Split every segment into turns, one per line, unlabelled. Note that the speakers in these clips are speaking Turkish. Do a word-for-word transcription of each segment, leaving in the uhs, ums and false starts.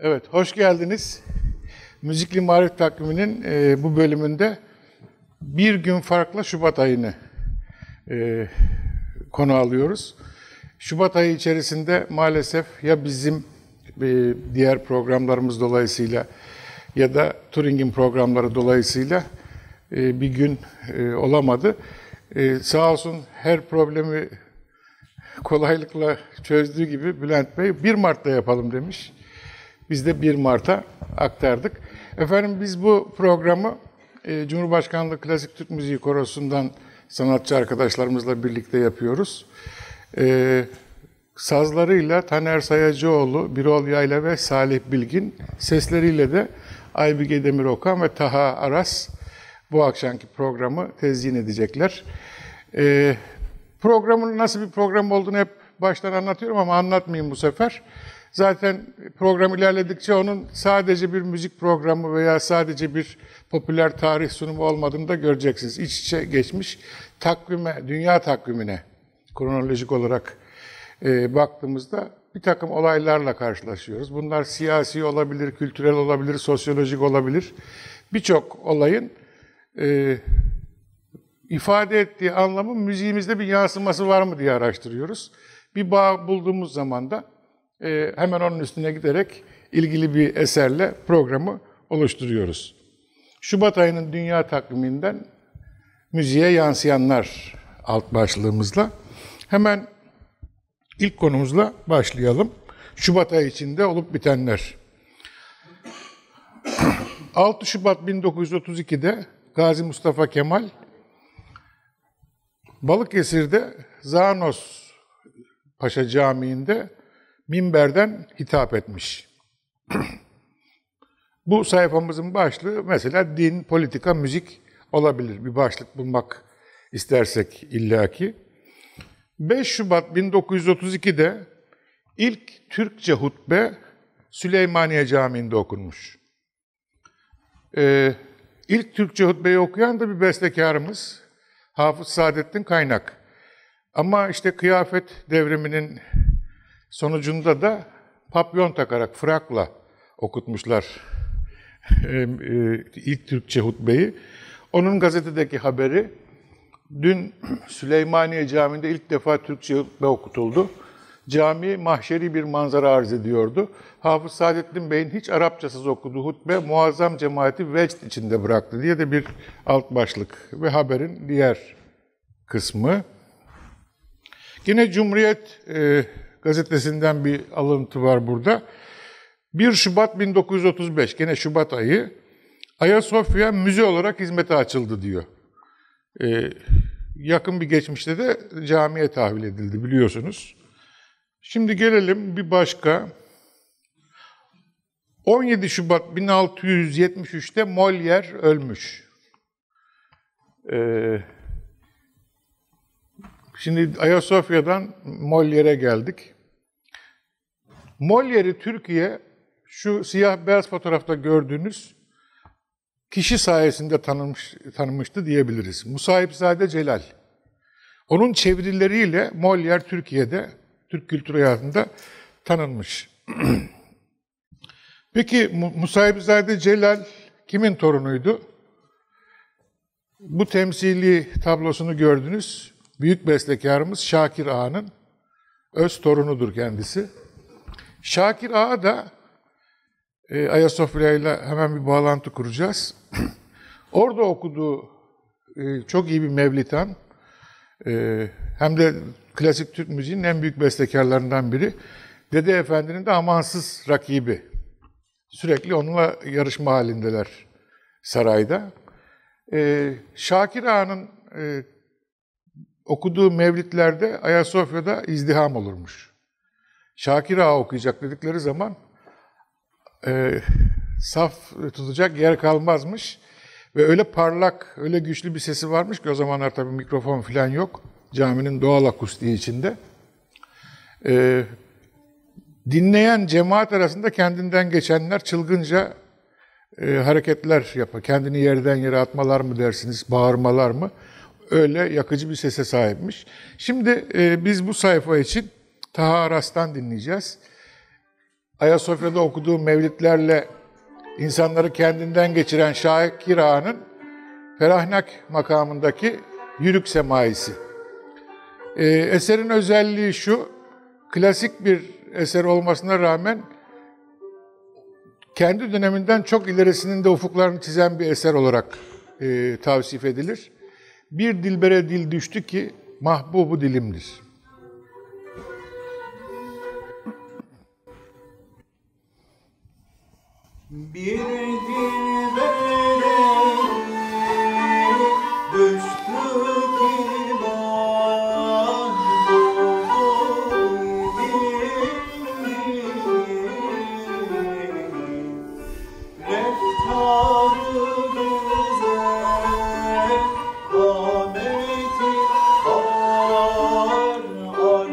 Evet, hoş geldiniz. Müzikli Marif Takvimi'nin e, bu bölümünde bir gün farklı Şubat ayını e, konu alıyoruz. Şubat ayı içerisinde maalesef ya bizim e, diğer programlarımız dolayısıyla ya da Turing'in programları dolayısıyla e, bir gün e, olamadı. E, sağ olsun her problemi kolaylıkla çözdüğü gibi Bülent Bey bir Mart'ta yapalım demiş. Biz de bir Mart'a aktardık. Efendim biz bu programı e, Cumhurbaşkanlığı Klasik Türk Müziği Korosu'ndan sanatçı arkadaşlarımızla birlikte yapıyoruz. E, sazlarıyla Taner Sayacıoğlu, Birol Yayla ve Salih Bilgin, sesleriyle de Aybüge Demirokan ve Taha Aras bu akşamki programı tezyin edecekler. E, programın nasıl bir program olduğunu hep baştan anlatıyorum ama anlatmayayım bu sefer. Zaten program ilerledikçe onun sadece bir müzik programı veya sadece bir popüler tarih sunumu olmadığını da göreceksiniz. İç içe geçmiş takvime, dünya takvimine kronolojik olarak e, baktığımızda bir takım olaylarla karşılaşıyoruz. Bunlar siyasi olabilir, kültürel olabilir, sosyolojik olabilir. Birçok olayın e, ifade ettiği anlamın müziğimizde bir yansıması var mı diye araştırıyoruz. Bir bağ bulduğumuz zaman da e, hemen onun üstüne giderek ilgili bir eserle programı oluşturuyoruz. Şubat ayının dünya takviminden müziğe yansıyanlar alt başlığımızla. Hemen ilk konumuzla başlayalım. Şubat ayı içinde olup bitenler. altı Şubat bin dokuz yüz otuz iki'de Gazi Mustafa Kemal Balıkesir'de Zanos Paşa Camii'nde minberden hitap etmiş. Bu sayfamızın başlığı mesela din, politika, müzik olabilir. Bir başlık bulmak istersek illaki. beş Şubat bin dokuz yüz otuz iki'de ilk Türkçe hutbe Süleymaniye Camii'nde okunmuş. Ee, ilk Türkçe hutbeyi okuyan da bir bestekarımız Hafız Saadettin Kaynak. Ama işte kıyafet devriminin sonucunda da papyon takarak, frakla okutmuşlar ilk Türkçe hutbeyi. Onun gazetedeki haberi, dün Süleymaniye Camii'nde ilk defa Türkçe hutbe okutuldu. Cami mahşeri bir manzara arz ediyordu. Hafız Saadettin Bey'in hiç Arapçasız okuduğu hutbe muazzam cemaati vecd içinde bıraktı diye de bir alt başlık ve haberin diğer kısmı. Yine Cumhuriyet e, gazetesinden bir alıntı var burada. bir Şubat bin dokuz yüz otuz beş, gene Şubat ayı, Ayasofya müze olarak hizmete açıldı diyor. E, yakın bir geçmişte de camiye tahvil edildi biliyorsunuz. Şimdi gelelim bir başka. on yedi Şubat bin altı yüz yetmiş üç'te Molière ölmüş. Ee, şimdi Ayasofya'dan Molière'e geldik. Molière'i Türkiye şu siyah beyaz fotoğrafta gördüğünüz kişi sayesinde tanımış, tanımıştı diyebiliriz. Musahipzade Celal. Onun çevirileriyle Molière Türkiye'de, Türk kültür hayatında tanınmış. Peki Musahipzade Celal kimin torunuydu? Bu temsili tablosunu gördünüz. Büyük bestekarımız Şakir Ağa'nın öz torunudur kendisi. Şakir Ağa da e, Ayasofya ile hemen bir bağlantı kuracağız. Orada okuduğu e, çok iyi bir mevlitan, e, hem de klasik Türk müziğinin en büyük bestekarlarından biri. Dede Efendi'nin de amansız rakibi. Sürekli onunla yarışma halindeler sarayda. Ee, Şakir Ağa'nın e, okuduğu mevlitlerde Ayasofya'da izdiham olurmuş. Şakir Ağa okuyacak dedikleri zaman e, saf tutacak yer kalmazmış. Ve öyle parlak, öyle güçlü bir sesi varmış ki o zamanlar tabii mikrofon falan yok. Caminin doğal akustiği içinde. Ee, dinleyen cemaat arasında kendinden geçenler çılgınca e, hareketler yapar. Kendini yerden yere atmalar mı dersiniz, bağırmalar mı? Öyle yakıcı bir sese sahipmiş. Şimdi e, biz bu sayfa için Taha Aras'tan dinleyeceğiz. Ayasofya'da okuduğu mevlidlerle insanları kendinden geçiren Şakir Ağa'nın Ferahnak makamındaki Yürük Semaisi. Ee, eserin özelliği şu, klasik bir eser olmasına rağmen kendi döneminden çok ilerisinin de ufuklarını çizen bir eser olarak e, tavsif edilir. Bir dilbere dil düştü ki mahbubu dilimdir.
Bir dilbere düştü ki mahbubu dilimdir. Reftarı güzel, kameti ar, ar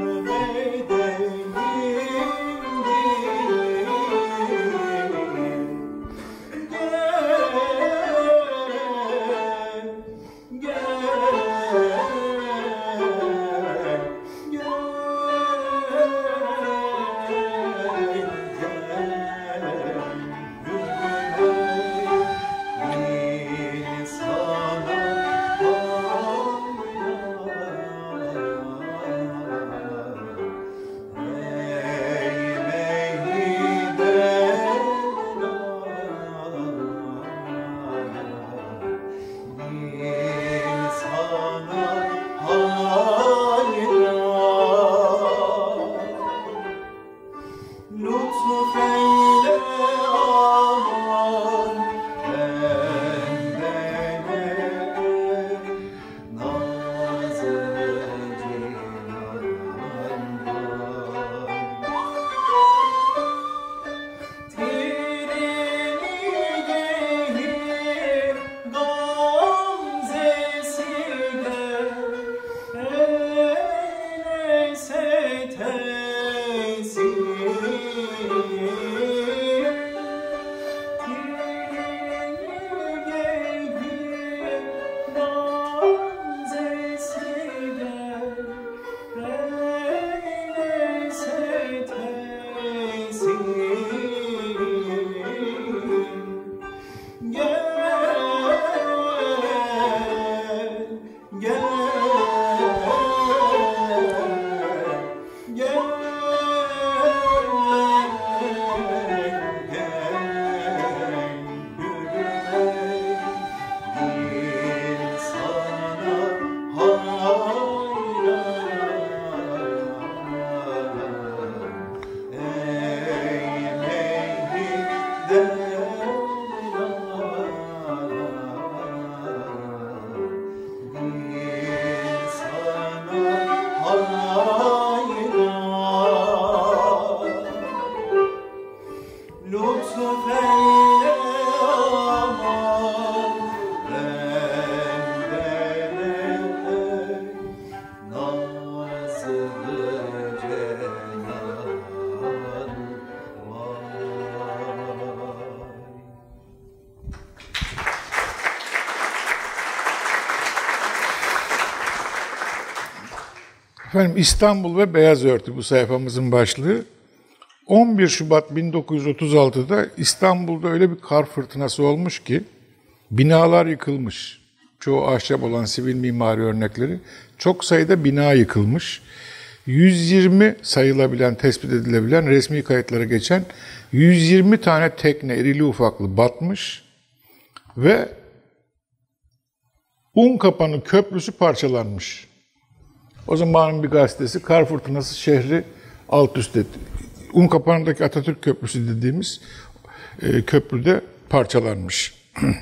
Efendim, İstanbul ve Beyaz Örtü bu sayfamızın başlığı. on bir Şubat bin dokuz yüz otuz altıda İstanbul'da öyle bir kar fırtınası olmuş ki binalar yıkılmış. Çoğu ahşap olan sivil mimari örnekleri. Çok sayıda bina yıkılmış. yüz yirmi sayılabilen, tespit edilebilen, resmi kayıtlara geçen yüz yirmi tane tekne irili ufaklı batmış ve Unkapanı Köprüsü parçalanmış. O zamanın bir gazetesi kar fırtınası şehri alt üst etti. Unkapanı'ndaki Atatürk Köprüsü dediğimiz e, köprüde parçalanmış.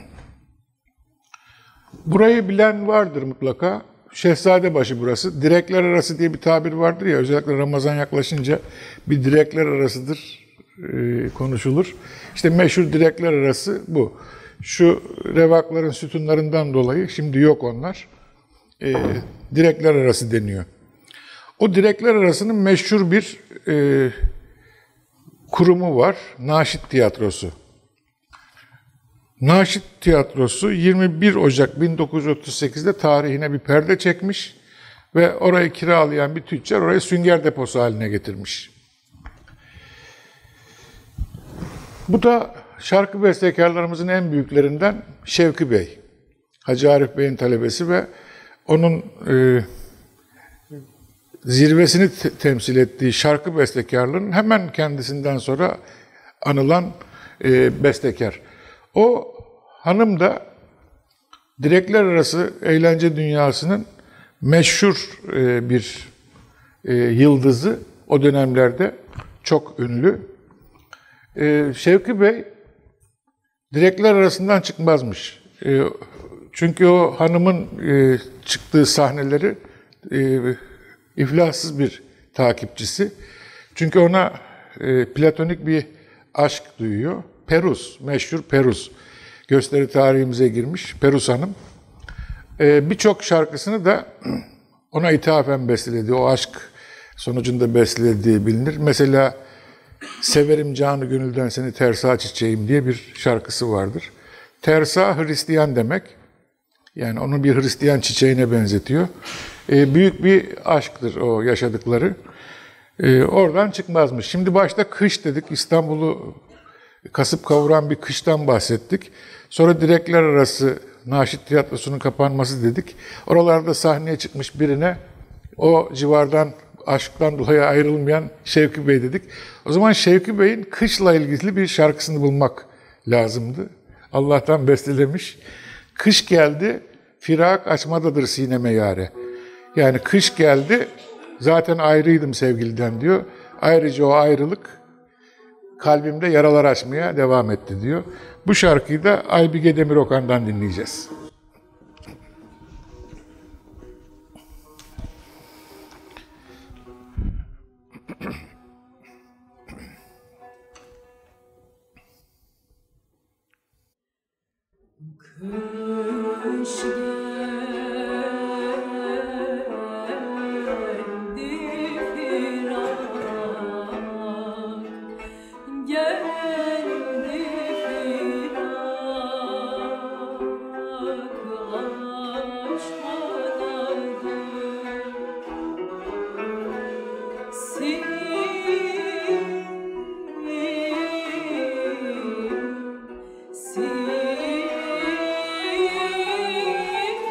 Burayı bilen vardır mutlaka. Şehzadebaşı burası. Direkler arası diye bir tabir vardır ya, özellikle Ramazan yaklaşınca bir direkler arasıdır e, konuşulur. İşte meşhur direkler arası bu. Şu revakların sütunlarından dolayı şimdi yok onlar. E, direkler arası deniyor. O direkler arasının meşhur bir e, kurumu var. Naşit Tiyatrosu. Naşit Tiyatrosu yirmi bir Ocak bin dokuz yüz otuz sekizde tarihine bir perde çekmiş ve orayı kiralayan bir tüccar orayı sünger deposu haline getirmiş. Bu da şarkı bestekarlarımızın en büyüklerinden Şevki Bey. Hacı Arif Bey'in talebesi ve onun e, zirvesini te- temsil ettiği şarkı bestekarlığının hemen kendisinden sonra anılan e, bestekar. O hanım da direkler arası eğlence dünyasının meşhur e, bir e, yıldızı, o dönemlerde çok ünlü. E, Şevki Bey direkler arasından çıkmazmış. E, çünkü o hanımın e, çıktığı sahneleri e, iflassız bir takipçisi. Çünkü ona e, platonik bir aşk duyuyor. Perus, meşhur Perus. Gösteri tarihimize girmiş Perus Hanım. E, Birçok şarkısını da ona ithafen besteledi. O aşk sonucunda bestelediği bilinir. Mesela Severim canı gönülden seni tersa çiçeğim diye bir şarkısı vardır. Tersa Hristiyan demek. Yani onu bir Hristiyan çiçeğine benzetiyor. E, büyük bir aşktır o yaşadıkları. E, oradan çıkmazmış. Şimdi başta kış dedik. İstanbul'u kasıp kavuran bir kıştan bahsettik. Sonra direkler arası Naşit Tiyatrosu'nun kapanması dedik. Oralarda sahneye çıkmış birine o civardan aşktan dolayı ayrılmayan Şevki Bey dedik. O zaman Şevki Bey'in kışla ilgili bir şarkısını bulmak lazımdı. Allah'tan bestelemiş. Kış geldi, firak açmadadır sineme yâre. Yani kış geldi, zaten ayrıydım sevgiliden diyor. Ayrıca o ayrılık kalbimde yaralar açmaya devam etti diyor. Bu şarkıyı da Aybige Demirokan'dan dinleyeceğiz.
Kış geldi firak, geldi firak, aşkadadır. Sil sil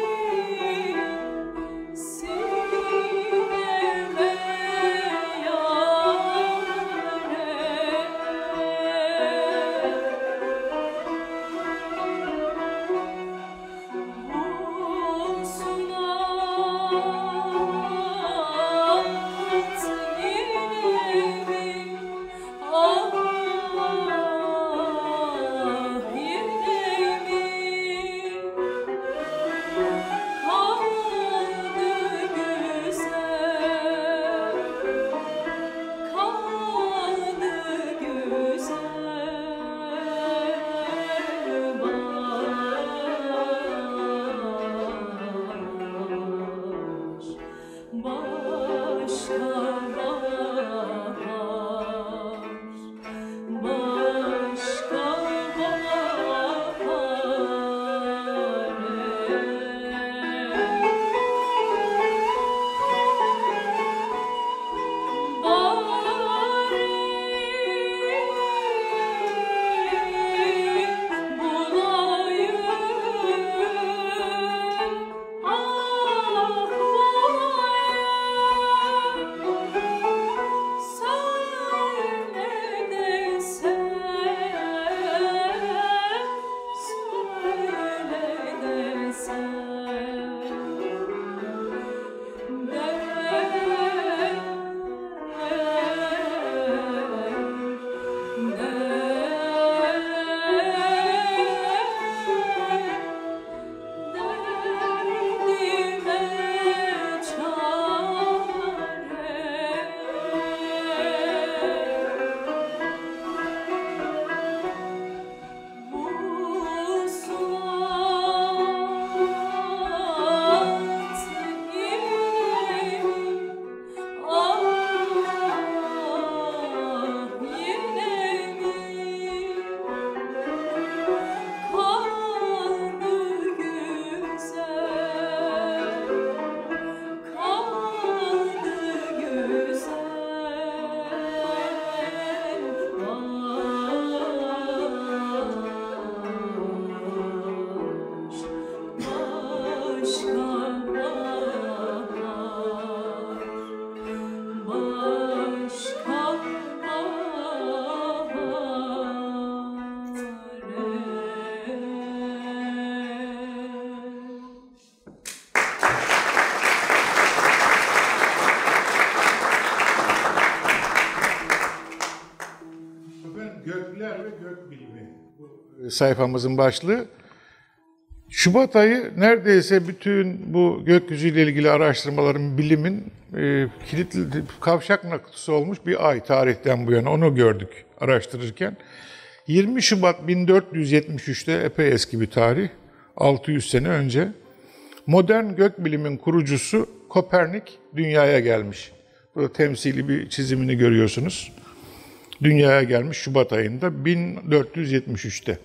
sayfamızın başlığı. Şubat ayı neredeyse bütün bu gökyüzüyle ilgili araştırmaların, bilimin e, kilitli, kavşak noktası olmuş bir ay tarihten bu yana. Onu gördük araştırırken. yirmi Şubat bin dört yüz yetmiş üçte epey eski bir tarih, altı yüz sene önce modern gökbilimin kurucusu Kopernik dünyaya gelmiş. Burada temsili bir çizimini görüyorsunuz. Dünyaya gelmiş Şubat ayında bin dört yüz yetmiş üçte.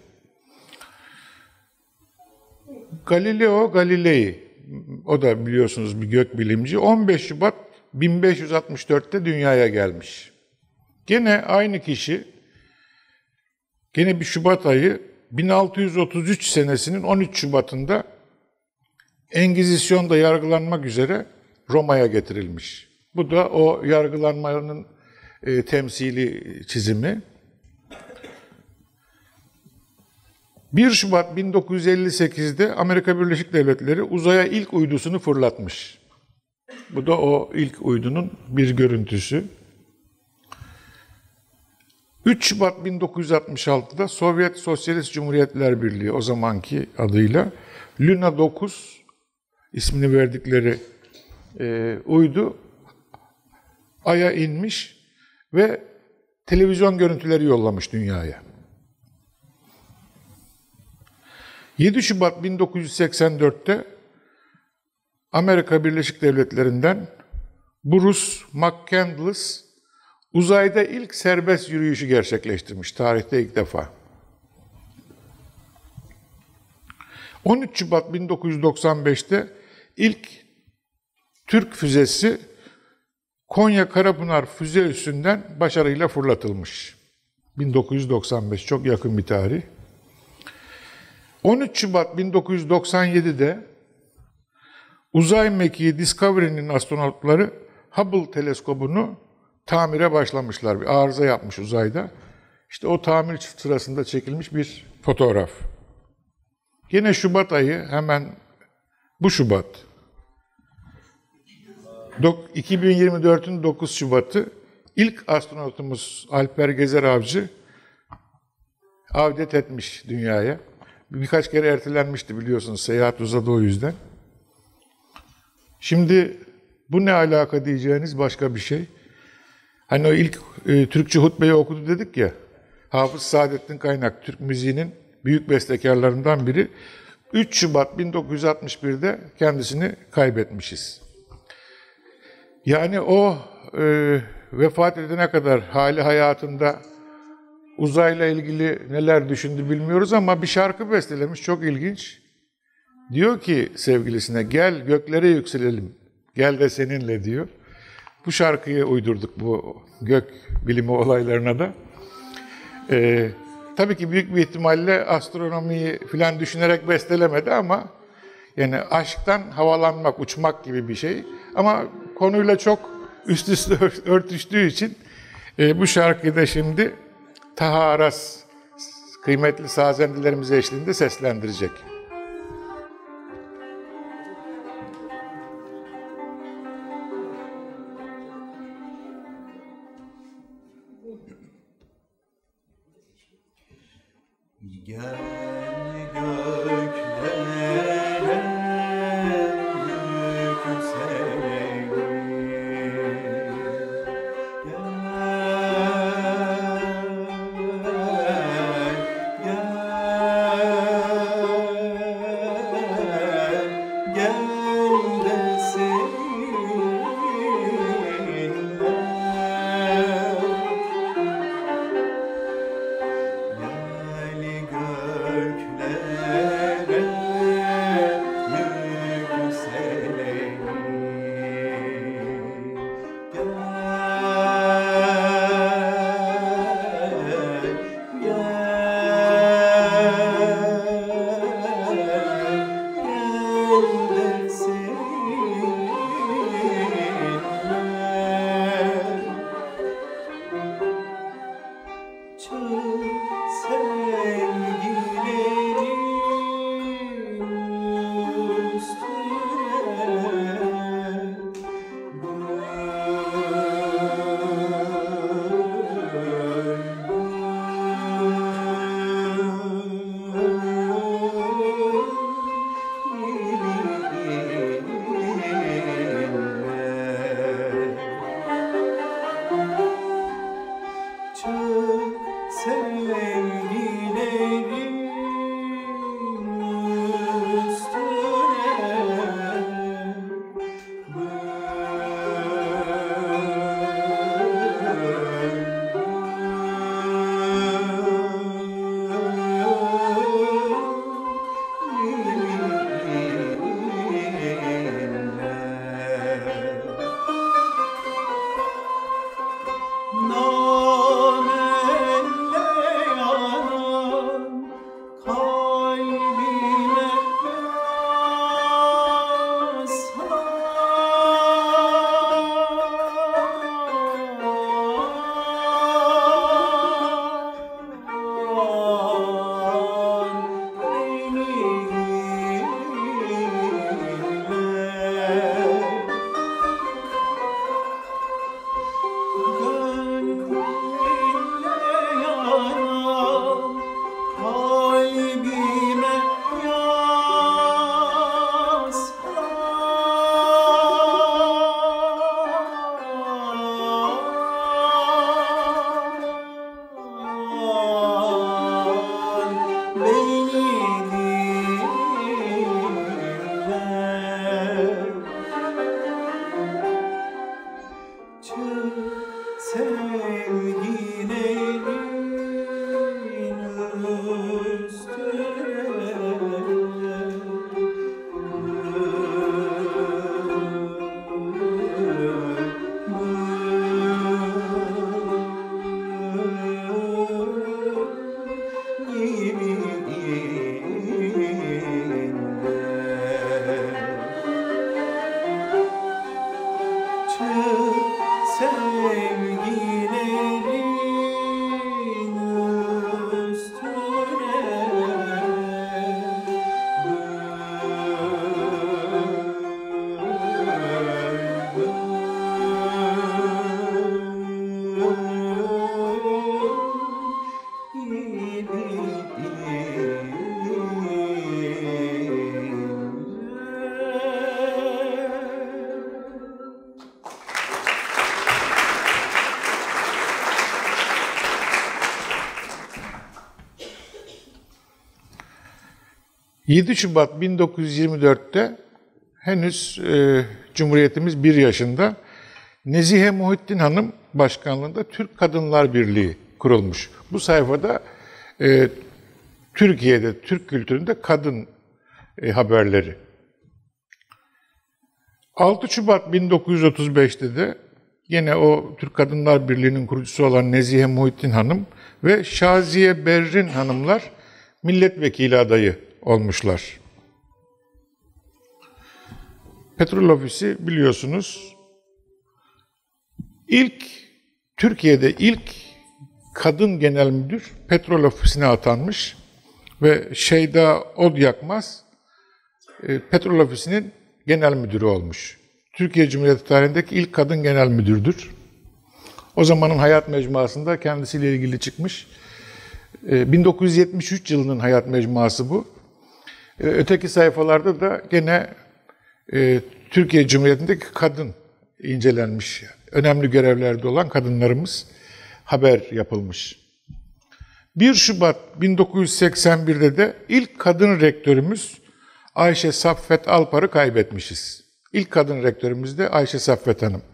Galileo Galilei, o da biliyorsunuz bir gökbilimci, on beş Şubat bin beş yüz altmış dörtte dünyaya gelmiş. Gene aynı kişi, gene bir Şubat ayı bin altı yüz otuz üç senesinin on üç Şubat'ında Engizisyon'da yargılanmak üzere Roma'ya getirilmiş. Bu da o yargılanmanın e, temsili çizimi. bir Şubat bin dokuz yüz elli sekizde Amerika Birleşik Devletleri uzaya ilk uydusunu fırlatmış. Bu da o ilk uydunun bir görüntüsü. üç Şubat bin dokuz yüz altmış altıda Sovyet Sosyalist Cumhuriyetler Birliği, o zamanki adıyla Luna dokuz ismini verdikleri e, uydu Ay'a inmiş ve televizyon görüntüleri yollamış dünyaya. yedi Şubat bin dokuz yüz seksen dörtte Amerika Birleşik Devletleri'nden Bruce McCandless uzayda ilk serbest yürüyüşü gerçekleştirmiş, tarihte ilk defa. on üç Şubat bin dokuz yüz doksan beşte ilk Türk füzesi Konya Karapınar füze üssünden başarıyla fırlatılmış. bin dokuz yüz doksan beş, çok yakın bir tarih. on üç Şubat bin dokuz yüz doksan yedide uzay mekiği Discovery'nin astronotları Hubble teleskobunu tamire başlamışlar. Bir arıza yapmış uzayda. İşte o tamir sırasında çekilmiş bir fotoğraf. Yine Şubat ayı, hemen bu Şubat. iki bin yirmi dört'ün dokuz Şubat'ı ilk astronotumuz Alper Gezer Avcı avdet etmiş dünyaya. Birkaç kere ertelenmişti biliyorsunuz, seyahat uzadı o yüzden. Şimdi bu ne alaka diyeceğiniz başka bir şey. Hani o ilk e, Türkçe hutbeyi okudu dedik ya, Hafız Saadettin Kaynak, Türk müziğinin büyük bestekarlarından biri. üç Şubat bin dokuz yüz altmış bir'de kendisini kaybetmişiz. Yani o e, vefat edene kadar hali hayatında uzayla ilgili neler düşündü bilmiyoruz ama bir şarkı bestelemiş, çok ilginç. Diyor ki sevgilisine, gel göklere yükselelim, gel de seninle diyor. Bu şarkıyı uydurduk bu gök bilimi olaylarına da. Ee, tabii ki büyük bir ihtimalle astronomiyi falan düşünerek bestelemedi ama yani aşktan havalanmak, uçmak gibi bir şey. Ama konuyla çok üst üste örtüştüğü için e, bu şarkıyı da şimdi Taha Aras kıymetli sazendilerimiz eşliğinde seslendirecek.
Gel göklere yükselim, gel, gel,
yedi Şubat bin dokuz yüz yirmi dörtte henüz e, Cumhuriyetimiz bir yaşında Nezihe Muhittin Hanım başkanlığında Türk Kadınlar Birliği kurulmuş. Bu sayfada e, Türkiye'de, Türk kültüründe kadın e, haberleri. altı Şubat bin dokuz yüz otuz beşte de yine o Türk Kadınlar Birliği'nin kurucusu olan Nezihe Muhittin Hanım ve Şaziye Berrin Hanımlar milletvekili adayı olmuşlar. Petrol Ofisi biliyorsunuz ilk Türkiye'de ilk kadın genel müdür Petrol Ofisi'ne atanmış ve Şeyda Odyakmaz e, Petrol Ofisi'nin genel müdürü olmuş. Türkiye Cumhuriyeti tarihindeki ilk kadın genel müdürdür. O zamanın Hayat Mecmuası'nda kendisiyle ilgili çıkmış. E, bin dokuz yüz yetmiş üç yılının Hayat Mecmuası bu. E, öteki sayfalarda da gene e, Türkiye Cumhuriyeti'ndeki kadın incelenmiş. Önemli görevlerde olan kadınlarımız haber yapılmış. bir Şubat bin dokuz yüz seksen birde de ilk kadın rektörümüz Ayşe Saffet Alpar'ı kaybetmişiz. İlk kadın rektörümüz de Ayşe Saffet Hanım.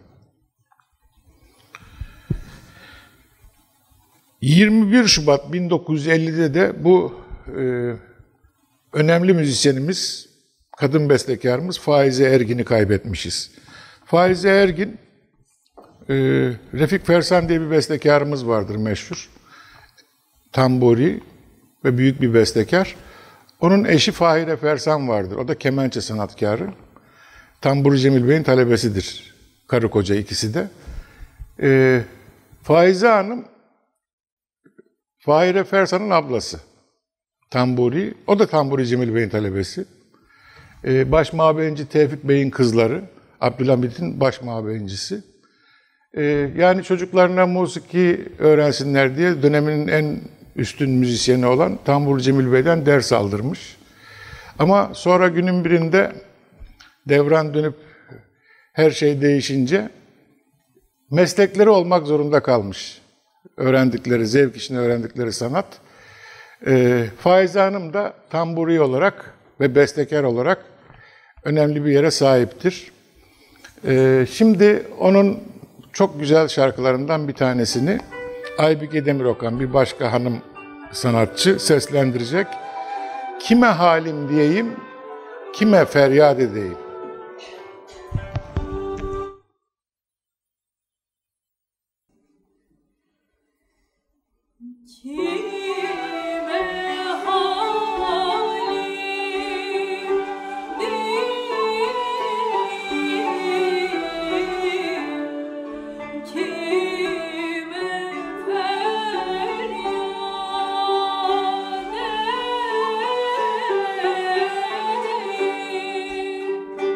yirmi bir Şubat bin dokuz yüz ellide de bu e, önemli müzisyenimiz, kadın bestekarımız Faize Ergin'i kaybetmişiz. Faize Ergin, e, Refik Fersan diye bir bestekarımız vardır meşhur. Tamburi ve büyük bir bestekar. Onun eşi Fahire Fersan vardır. O da kemençe sanatkarı. Tamburi Cemil Bey'in talebesidir. Karı koca ikisi de. E, Faize Hanım, Fahire Fersan'ın ablası. Tamburi. O da Tamburi Cemil Bey'in talebesi. E, baş mabeyinci Tevfik Bey'in kızları. Abdülhamid'in baş mabeyincisi. E, yani çocuklarına musiki öğrensinler diye döneminin en üstün müzisyeni olan Tamburi Cemil Bey'den ders aldırmış. Ama sonra günün birinde devran dönüp her şey değişince meslekleri olmak zorunda kalmış. Öğrendikleri, zevk için öğrendikleri sanat. E, Faize Hanım da tamburi olarak ve bestekar olarak önemli bir yere sahiptir. E, şimdi onun çok güzel şarkılarından bir tanesini Aybike Demirokan, bir başka hanım sanatçı seslendirecek. Kime halim diyeyim, kime feryat edeyim.
Kime halim diyeyim, kime feryat edeyim.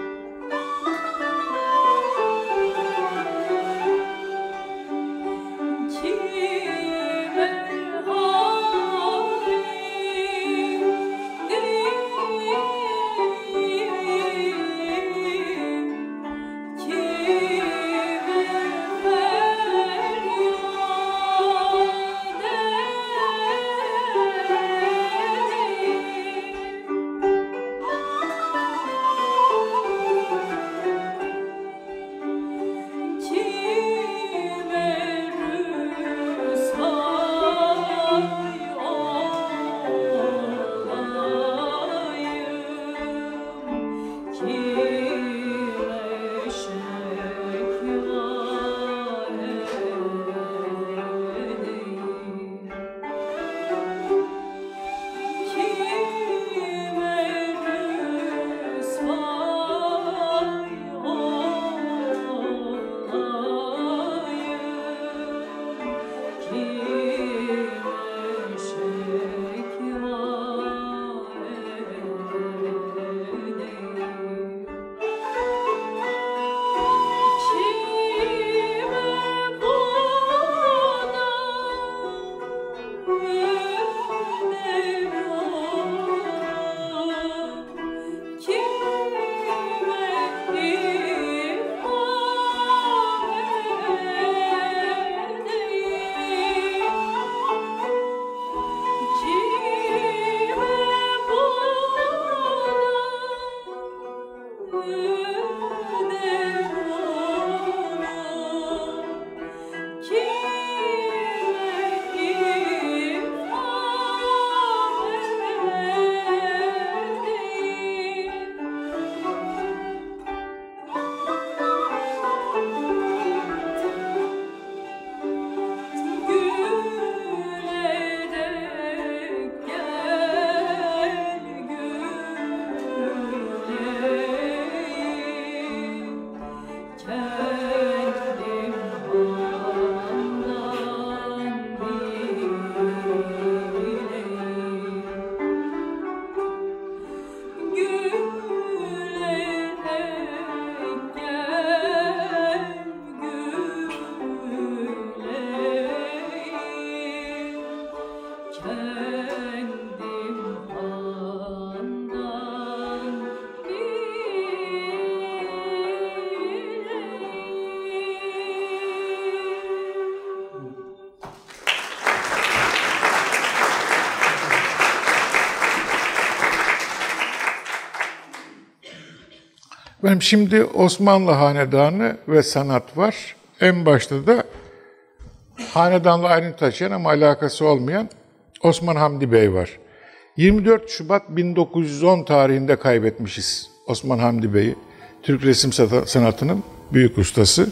Benim şimdi Osmanlı Hanedanı ve sanat var. En başta da hanedanla aynı taşıyan ama alakası olmayan Osman Hamdi Bey var. yirmi dört Şubat bin dokuz yüz on tarihinde kaybetmişiz Osman Hamdi Bey'i. Türk resim sanatının büyük ustası.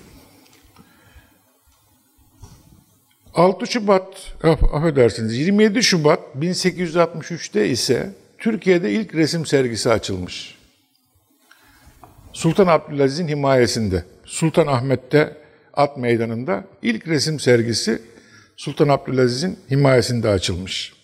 altı Şubat, affedersiniz, yirmi yedi Şubat bin sekiz yüz altmış üçte ise Türkiye'de ilk resim sergisi açılmış. Sultan Abdülaziz'in himayesinde, Sultanahmet'te At Meydanı'nda ilk resim sergisi Sultan Abdülaziz'in himayesinde açılmış.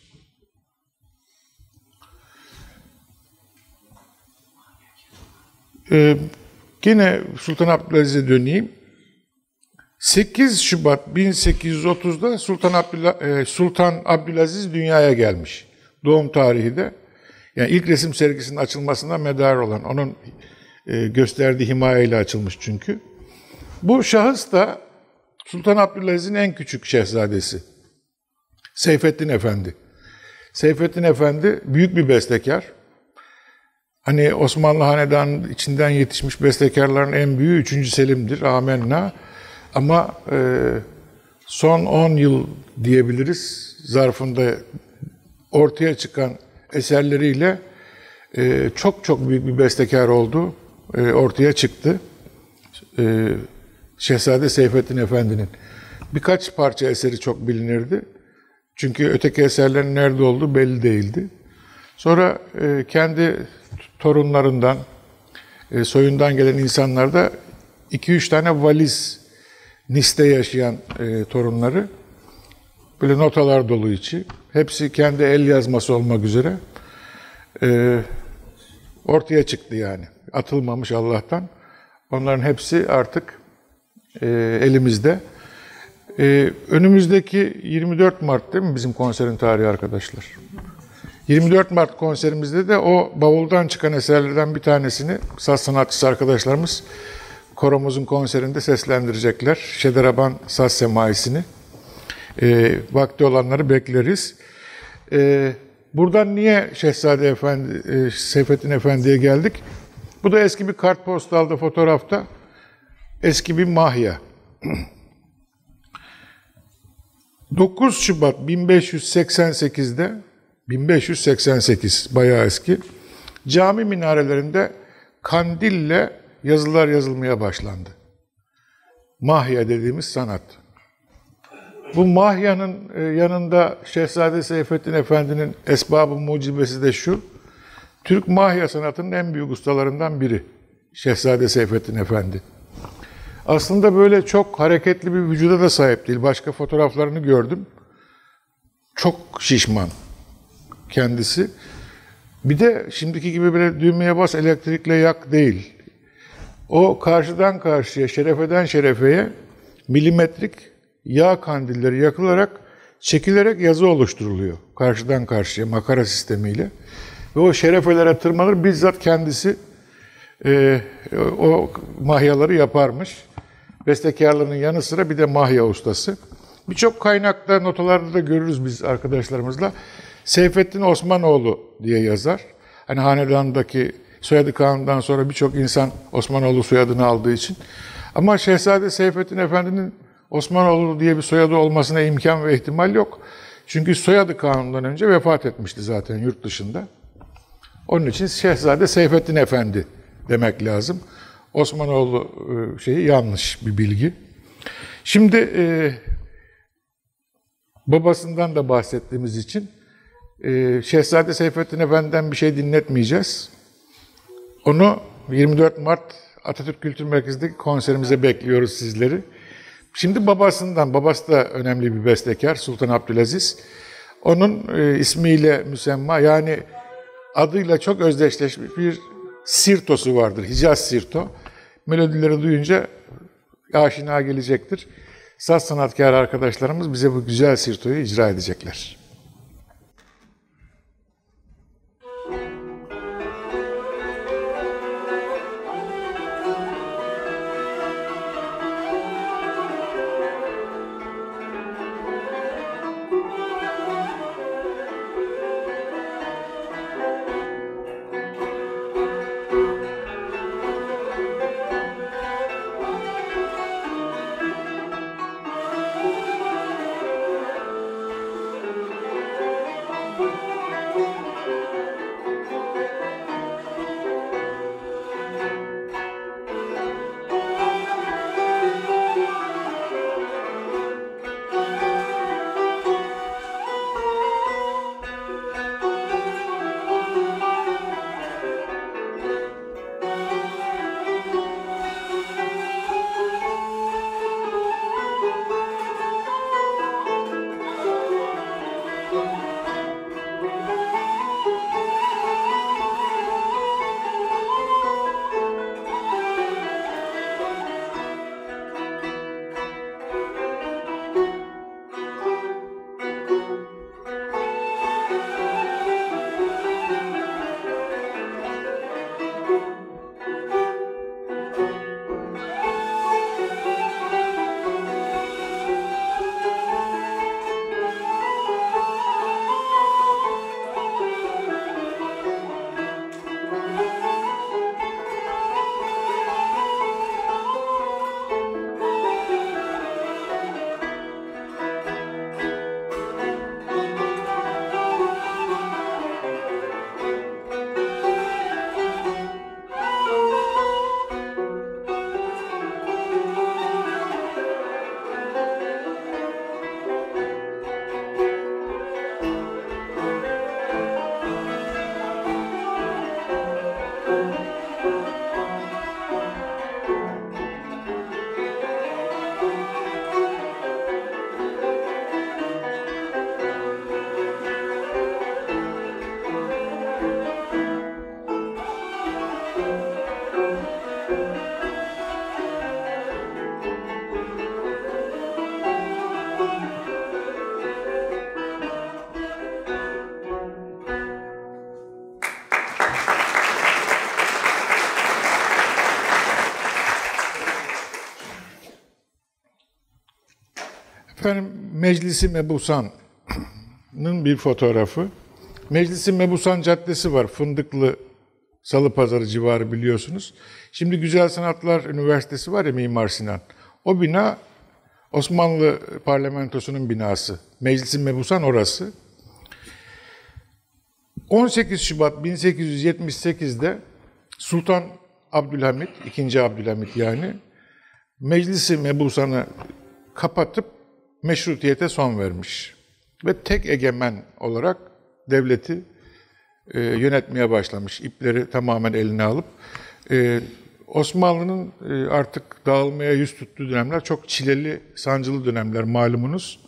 Ee, yine Sultan Abdülaziz'e döneyim. sekiz Şubat bin sekiz yüz otuzda Sultan, Abdüla, e, Sultan Abdülaziz dünyaya gelmiş. Doğum tarihi de. Yani ilk resim sergisinin açılmasına medar olan, onun e, gösterdiği himayeyle açılmış çünkü. Bu şahıs da Sultan Abdülaziz'in en küçük şehzadesi. Seyfettin Efendi. Seyfettin Efendi büyük bir bestekar. Hani Osmanlı Hanedanı'nın içinden yetişmiş bestekarların en büyüğü üçüncü Selim'dir, amenna. Ama e, son on yıl diyebiliriz zarfında ortaya çıkan eserleriyle e, çok çok büyük bir bestekar oldu, e, ortaya çıktı. E, Şehzade Seyfettin Efendi'nin birkaç parça eseri çok bilinirdi. Çünkü öteki eserlerin nerede olduğu belli değildi. Sonra e, kendi torunlarından, e, soyundan gelen insanlar da iki üç tane valiz, Nice'de yaşayan e, torunları, böyle notalar dolu içi, hepsi kendi el yazması olmak üzere e, ortaya çıktı yani. Atılmamış Allah'tan. Onların hepsi artık e, elimizde. E, önümüzdeki yirmi dört Mart değil mi bizim konserin tarihi arkadaşlar? yirmi dört Mart konserimizde de o bavuldan çıkan eserlerden bir tanesini saz sanatçısı arkadaşlarımız koromuzun konserinde seslendirecekler. Şederaban Saz Semaisi'ni. E, vakti olanları bekleriz. E, buradan niye Şehzade Efendi, e, Seyfettin Efendi'ye geldik? Bu da eski bir kartpostalda, fotoğrafta. Eski bir mahya. dokuz Şubat bin beş yüz seksen sekizde, bin beş yüz seksen sekiz bayağı eski, cami minarelerinde kandille yazılar yazılmaya başlandı. Mahya dediğimiz sanat. Bu mahyanın yanında Şehzade Seyfettin Efendi'nin esbab-ı mucibesi de şu, Türk mahya sanatının en büyük ustalarından biri Şehzade Seyfettin Efendi. Aslında böyle çok hareketli bir vücuda da sahip değil. Başka fotoğraflarını gördüm. Çok şişman kendisi. Bir de şimdiki gibi böyle düğmeye bas, elektrikle yak değil. O karşıdan karşıya, şerefeden şerefeye milimetrik yağ kandilleri yakılarak, çekilerek yazı oluşturuluyor. Karşıdan karşıya, makara sistemiyle. Ve o şerefelere tırmanır, bizzat kendisi e, o mahyaları yaparmış. Bestekarlığının yanı sıra bir de mahya ustası. Birçok kaynakta, notalarda da görürüz biz arkadaşlarımızla. Seyfettin Osmanoğlu diye yazar. Hani hanedandaki soyadı kanundan sonra birçok insan Osmanoğlu soyadını aldığı için. Ama Şehzade Seyfettin Efendi'nin Osmanoğlu diye bir soyadı olmasına imkan ve ihtimal yok. Çünkü soyadı kanundan önce vefat etmişti zaten yurt dışında. Onun için Şehzade Seyfettin Efendi demek lazım. Osmanoğlu şeyi yanlış bir bilgi. Şimdi e, babasından da bahsettiğimiz için e, Şehzade Seyfettin Efendi'den bir şey dinletmeyeceğiz. Onu yirmi dört Mart Atatürk Kültür Merkezi'ndeki konserimize bekliyoruz sizleri. Şimdi babasından, babası da önemli bir bestekar Sultan Abdülaziz. Onun e, ismiyle müsemma, yani adıyla çok özdeşleşmiş bir sirtosu vardır, Hicaz sirto. Melodileri duyunca aşina gelecektir. Saz sanatkarı arkadaşlarımız bize bu güzel sirtoyu icra edecekler. Efendim, Meclisi Mebusan'ın bir fotoğrafı. Meclisi Mebusan Caddesi var, Fındıklı Salıpazarı civarı biliyorsunuz. Şimdi Güzel Sanatlar Üniversitesi var ya, Mimar Sinan. O bina Osmanlı Parlamentosu'nun binası. Meclisi Mebusan orası. on sekiz Şubat bin sekiz yüz yetmiş sekiz'de Sultan Abdülhamit, ikinci Abdülhamit yani, Meclisi Mebusan'ı kapatıp meşrutiyete son vermiş. Ve tek egemen olarak devleti e, yönetmeye başlamış. İpleri tamamen eline alıp. E, Osmanlı'nın e, artık dağılmaya yüz tuttuğu dönemler çok çileli, sancılı dönemler malumunuz.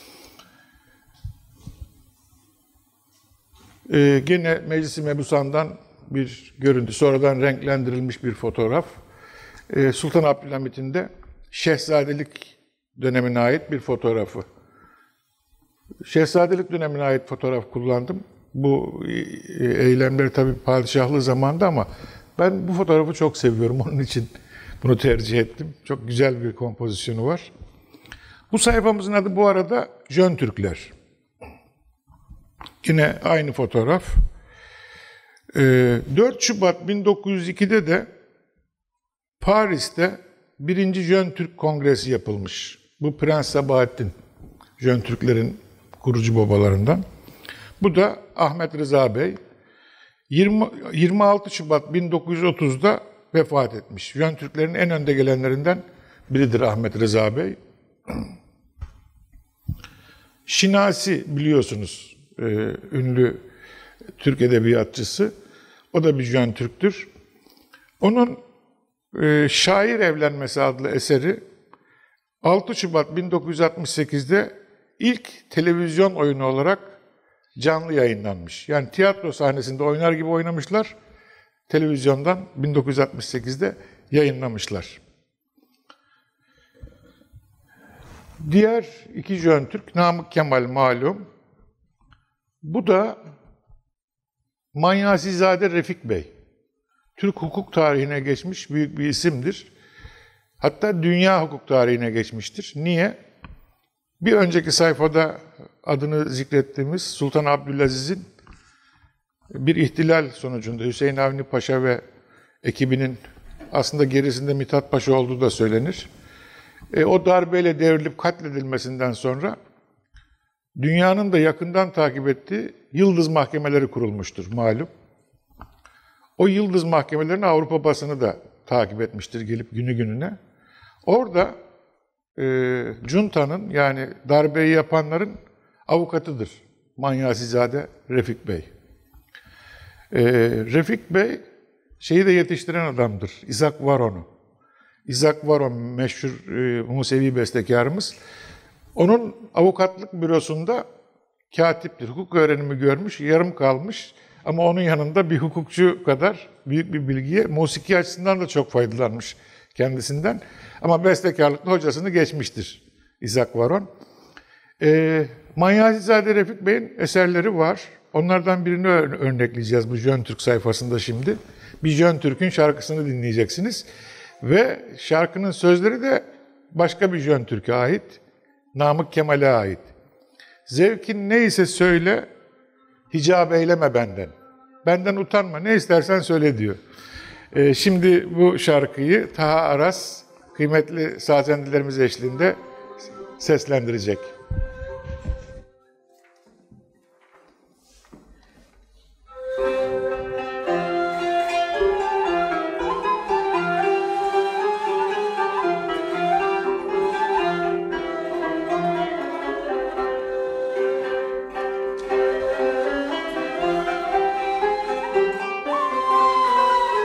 E, gene Meclisi Mebusan'dan bir görüntü, sonradan renklendirilmiş bir fotoğraf. E, Sultan Abdülhamit'in de Şehzadelik dönemine ait bir fotoğrafı. Şehzadelik dönemine ait fotoğraf kullandım. Bu eylemleri tabii padişahlı zamanda ama ben bu fotoğrafı çok seviyorum. Onun için bunu tercih ettim. Çok güzel bir kompozisyonu var. Bu sayfamızın adı bu arada Jön Türkler. Yine aynı fotoğraf. dört Şubat bin dokuz yüz iki'de de Paris'te birinci Jön Türk Kongresi yapılmış. Bu Prens Sabahattin, Jön Türklerin kurucu babalarından. Bu da Ahmet Rıza Bey. yirmi altı Şubat bin dokuz yüz otuz'da vefat etmiş. Jön Türklerin en önde gelenlerinden biridir Ahmet Rıza Bey. Şinasi biliyorsunuz, e, ünlü Türk edebiyatçısı. O da bir Jön Türk'tür. Onun e, Şair Evlenmesi adlı eseri altı Şubat bin dokuz yüz altmış sekiz'de ilk televizyon oyunu olarak canlı yayınlanmış. Yani tiyatro sahnesinde oynar gibi oynamışlar. Televizyondan bin dokuz yüz altmış sekiz'de yayınlamışlar. Diğer iki Jön Türk, Namık Kemal malum. Bu da Manyasizade Refik Bey. Türk hukuk tarihine geçmiş büyük bir isimdir. Hatta dünya hukuk tarihine geçmiştir. Niye? Bir önceki sayfada adını zikrettiğimiz Sultan Abdülaziz'in bir ihtilal sonucunda Hüseyin Avni Paşa ve ekibinin aslında gerisinde Mithat Paşa olduğu da söylenir. E, o darbeyle devrilip katledilmesinden sonra dünyanın da yakından takip ettiği yıldız mahkemeleri kurulmuştur malum. O yıldız mahkemelerini Avrupa basını da takip etmiştir gelip günü gününe. Orada e, Cunta'nın, yani darbeyi yapanların avukatıdır Manyasizade Refik Bey. E, Refik Bey şeyi de yetiştiren adamdır, İshak Varon'u. İshak Varon meşhur e, Musevi bestekarımız. Onun avukatlık bürosunda katiptir. Hukuk öğrenimi görmüş, yarım kalmış. Ama onun yanında bir hukukçu kadar büyük bir bilgiye, musiki açısından da çok faydalanmış kendisinden. Ama bestekarlıkta hocasını geçmiştir İshak Varon. E, Manyasizade Refik Bey'in eserleri var. Onlardan birini örnekleyeceğiz bu Jön Türk sayfasında şimdi. Bir Jön Türk'ün şarkısını dinleyeceksiniz. Ve şarkının sözleri de başka bir Jön Türk'e ait, Namık Kemal'e ait. Zevkin neyse söyle, hicap eyleme benden. Benden utanma, ne istersen söyle diyor. Ee, şimdi bu şarkıyı Taha Aras, kıymetli sazendilerimiz eşliğinde seslendirecek.
Thank you.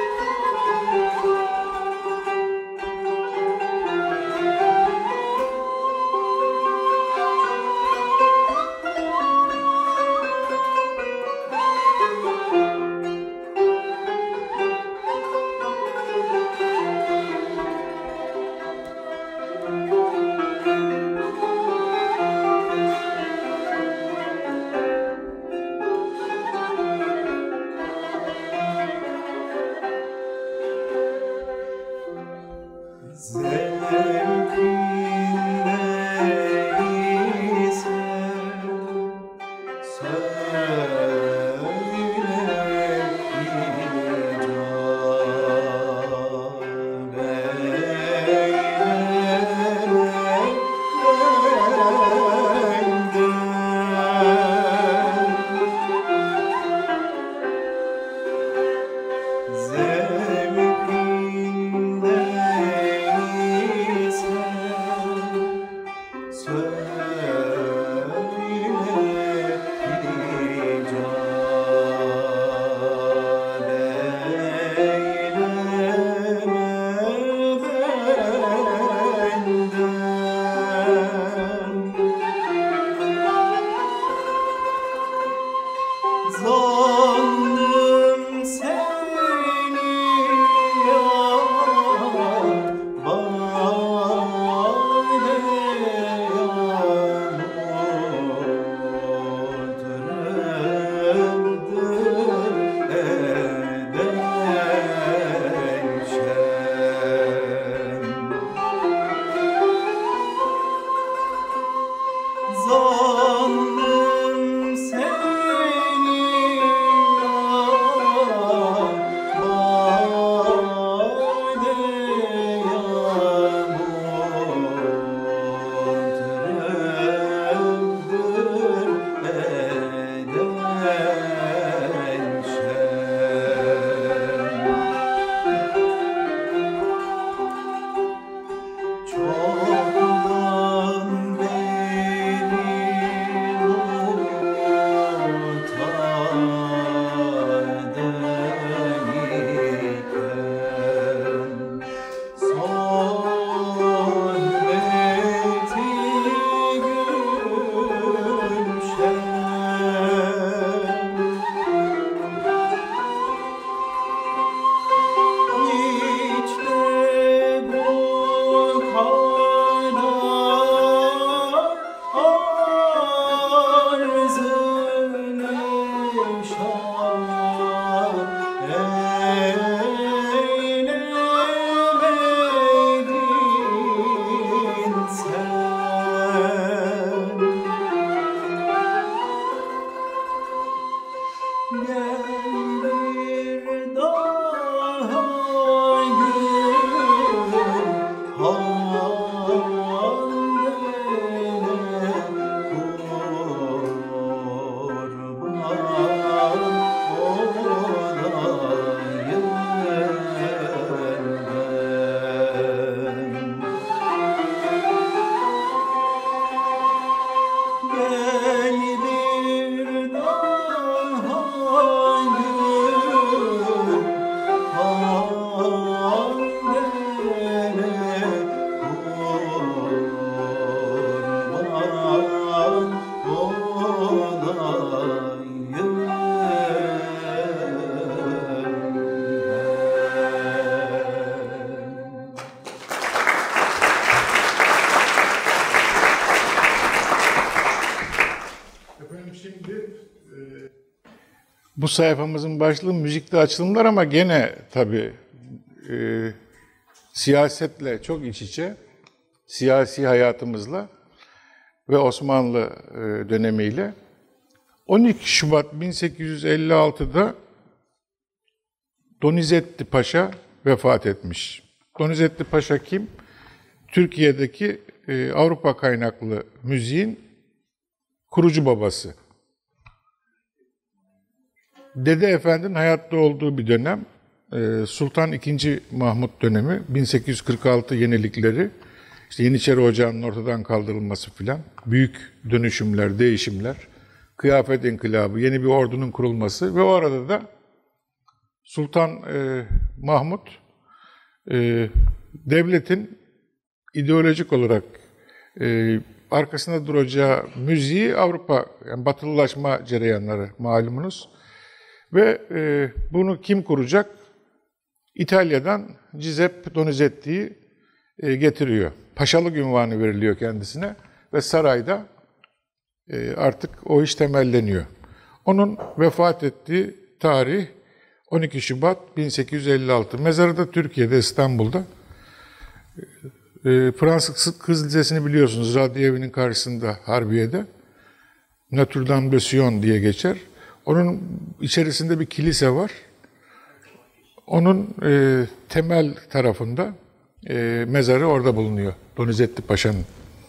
Bu sayfamızın başlığı müzikte açılımlar ama gene tabii e, siyasetle çok iç içe, siyasi hayatımızla ve Osmanlı e, dönemiyle. on iki Şubat bin sekiz yüz elli altıda Donizetti Paşa vefat etmiş. Donizetti Paşa kim? Türkiye'deki e, Avrupa kaynaklı müziğin kurucu babası. Dede Efendi'nin hayatta olduğu bir dönem, Sultan ikinci. Mahmut dönemi, bin sekiz yüz kırk altı yenilikleri, işte Yeniçeri Ocağı'nın ortadan kaldırılması filan, büyük dönüşümler, değişimler, kıyafet inkılabı, yeni bir ordunun kurulması ve o arada da Sultan e, Mahmut e, devletin ideolojik olarak e, arkasında duracağı müziği Avrupa, yani batılılaşma cereyanları malumunuz. Ve e, bunu kim kuracak? İtalya'dan Giuseppe Donizetti'yi e, getiriyor. Paşalık unvanı veriliyor kendisine ve sarayda e, artık o iş temelleniyor. Onun vefat ettiği tarih on iki Şubat bin sekiz yüz elli altı. Mezarı da Türkiye'de, İstanbul'da. E, Fransız Kız Lisesi'ni biliyorsunuz, radyo evinin karşısında Harbiye'de. Notre Dame de Sion diye geçer. Onun içerisinde bir kilise var. Onun e, temel tarafında e, mezarı orada bulunuyor. Donizetti Paşa'nın.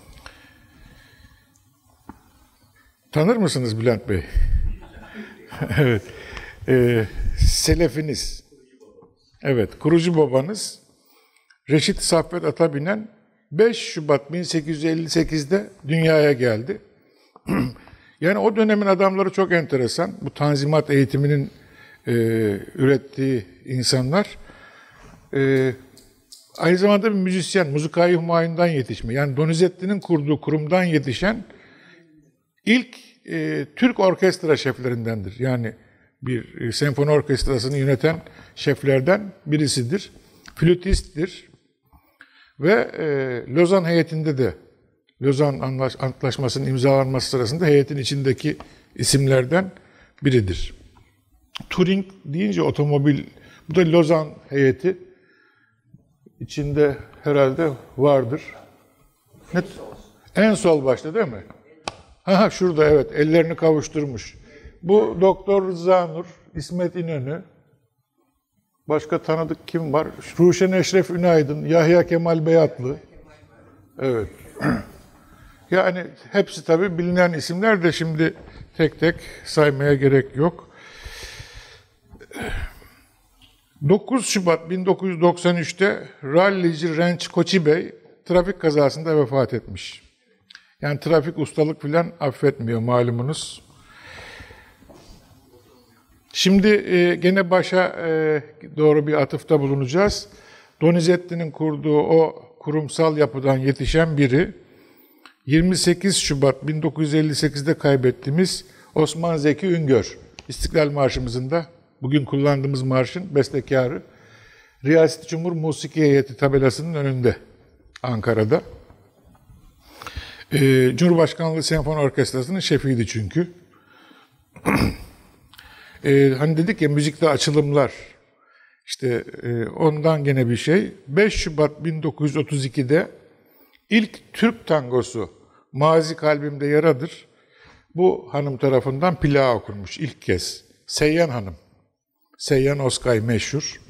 Tanır mısınız Bülent Bey? Evet. E, selefiniz. Evet, kurucu babanız Reşit Saffet Atabinen beş Şubat bin sekiz yüz elli sekizde dünyaya geldi. Yani o dönemin adamları çok enteresan. Bu Tanzimat eğitiminin e, ürettiği insanlar. E, aynı zamanda bir müzisyen, Müzikayı Humayun'dan yetişme. Yani Donizetti'nin kurduğu kurumdan yetişen ilk e, Türk orkestra şeflerindendir. Yani bir e, senfoni orkestrasını yöneten şeflerden birisidir. Flütisttir. Ve e, Lozan heyetinde de, Lozan Anlaş- Antlaşması'nın imzalanması sırasında heyetin içindeki isimlerden biridir. Turing deyince otomobil, bu da Lozan heyeti içinde herhalde vardır. Ne? En sol başta değil mi? Ha şurada, evet, ellerini kavuşturmuş. Bu Doktor Rıza Nur, İsmet İnönü. Başka tanıdık kim var? Ruşen Eşref Ünaydın, Yahya Kemal Beyatlı. Evet. Yani hepsi tabii bilinen isimler de şimdi tek tek saymaya gerek yok. dokuz Şubat bin dokuz yüz doksan üçte rallici Renç Koçi Bey trafik kazasında vefat etmiş. Yani trafik ustalık filan affetmiyor malumunuz. Şimdi e, gene başa e, doğru bir atıfta bulunacağız. Donizetti'nin kurduğu o kurumsal yapıdan yetişen biri, yirmi sekiz Şubat bin dokuz yüz elli sekizde kaybettiğimiz Osman Zeki Üngör, İstiklal Marşımızın da bugün kullandığımız marşın bestekarı, Riyaset-i Cumhur Musiki Heyeti tabelasının önünde, Ankara'da. Ee, Cumhurbaşkanlığı Senfoni Orkestrası'nın şefiydi çünkü. ee, hani dedik ya, müzikte açılımlar, işte e, ondan gene bir şey. beş Şubat bin dokuz yüz otuz ikide ilk Türk tangosu Mazi Kalbimde Yaradır, bu hanım tarafından plağa okunmuş ilk kez. Seyyan Hanım. Seyyan Oskay meşhur.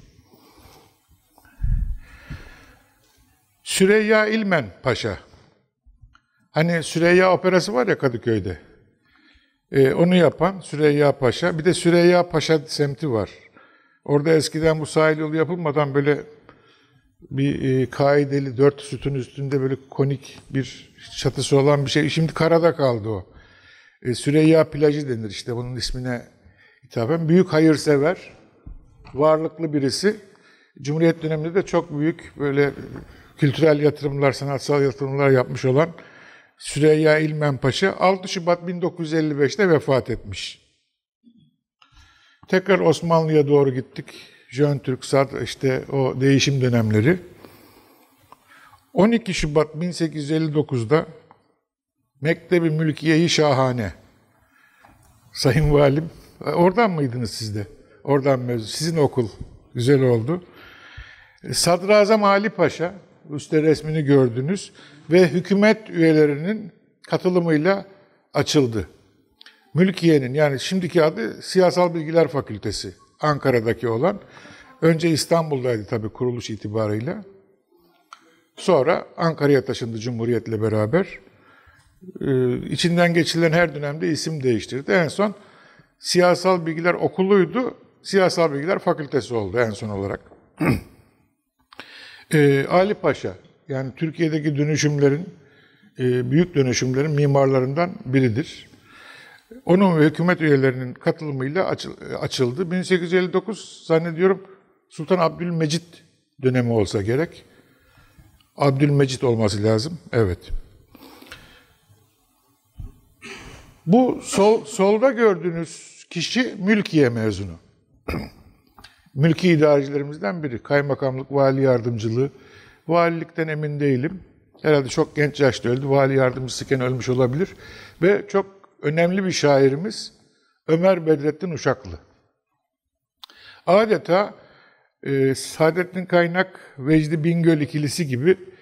Süreyya İlmen Paşa. Hani Süreyya Operası var ya Kadıköy'de. Ee, onu yapan Süreyya Paşa. Bir de Süreyya Paşa semti var. Orada eskiden bu sahil yolu yapılmadan böyle bir e, kaideli dört sütun üstünde böyle konik bir çatısı olan bir şey. Şimdi karada kaldı o. E, Süreyya Plajı denir işte bunun ismine hitaben. Büyük hayırsever, varlıklı birisi. Cumhuriyet döneminde de çok büyük böyle kültürel yatırımlar, sanatsal yatırımlar yapmış olan Süreyya İlmen Paşa altı Şubat bin dokuz yüz elli beşte vefat etmiş. Tekrar Osmanlı'ya doğru gittik. Jön Türk, Sad, işte o değişim dönemleri. on iki Şubat bin sekiz yüz elli dokuzda Mektebi Mülkiye-i Şahane. Sayın Valim, oradan mıydınız siz de? Oradan mevzu. Sizin okul. Güzel oldu. Sadrazam Ali Paşa, üstte resmini gördünüz ve hükümet üyelerinin katılımıyla açıldı. Mülkiye'nin, yani şimdiki adı Siyasal Bilgiler Fakültesi, Ankara'daki olan. Önce İstanbul'daydı tabii kuruluş itibarıyla. Sonra Ankara'ya taşındı Cumhuriyet'le beraber. Ee, içinden geçilen her dönemde isim değiştirdi. En son Siyasal Bilgiler Okulu'ydu, Siyasal Bilgiler Fakültesi oldu en son olarak. ee, Ali Paşa, yani Türkiye'deki dönüşümlerin, e, büyük dönüşümlerin mimarlarından biridir. Onun ve hükümet üyelerinin katılımıyla açıldı. bin sekiz yüz elli dokuz zannediyorum Sultan Abdülmecit dönemi olsa gerek. Abdülmecit olması lazım. Evet. Bu sol, solda gördüğünüz kişi Mülkiye mezunu. Mülki idarecilerimizden biri. Kaymakamlık, vali yardımcılığı. Valilikten emin değilim. Herhalde çok genç yaşta öldü. Vali yardımcısıyken ölmüş olabilir. Ve çok önemli bir şairimiz Ömer Bedrettin Uşaklı. Adeta e, Saadettin Kaynak, Vecdi Bingöl ikilisi gibi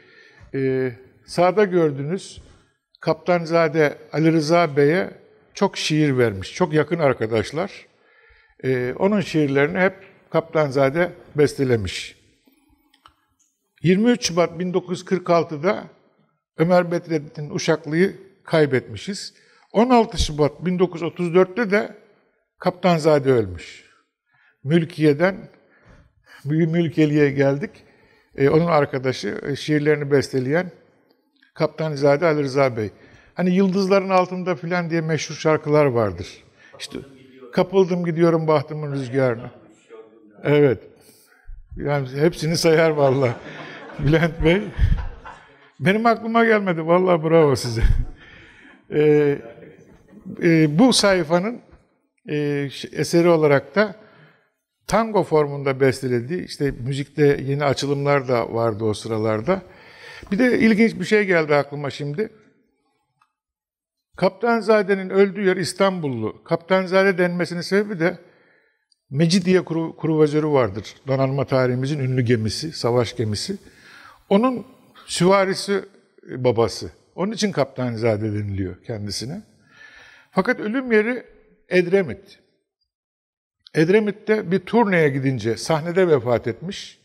e, sağda gördüğünüz Kaptanzade Ali Rıza Bey'e çok şiir vermiş. Çok yakın arkadaşlar. E, onun şiirlerini hep Kaptanzade bestelemiş. yirmi üç Şubat bin dokuz yüz kırk altıda Ömer Bedrettin Uşaklı'yı kaybetmişiz. on altı Şubat bin dokuz yüz otuz dörtte de Kaptanzade ölmüş. Mülkiye'den Mülkeli'ye geldik. Ee, onun arkadaşı, e, şiirlerini besteleyen Kaptanzade Ali Rıza Bey. Hani Yıldızların Altında filan diye meşhur şarkılar vardır. İşte kapıldım gidiyorum bahtımın rüzgarına. Evet. Yani hepsini sayar vallahi Bülent Bey. Benim aklıma gelmedi. Vallahi bravo size. Ee, e, bu sayfanın e, eseri olarak da tango formunda bestelediği, işte müzikte yeni açılımlar da vardı o sıralarda. Bir de ilginç bir şey geldi aklıma şimdi. Kaptanzade'nin öldüğü yer İstanbullu. Kaptanzade denmesinin sebebi de Mecidiye kru, kruvazörü vardır. Donanma tarihimizin ünlü gemisi, savaş gemisi. Onun süvarisi babası. Onun için Kaptanzade deniliyor kendisine. Fakat ölüm yeri Edremit. Edremit'te bir turneye gidince sahnede vefat etmiş.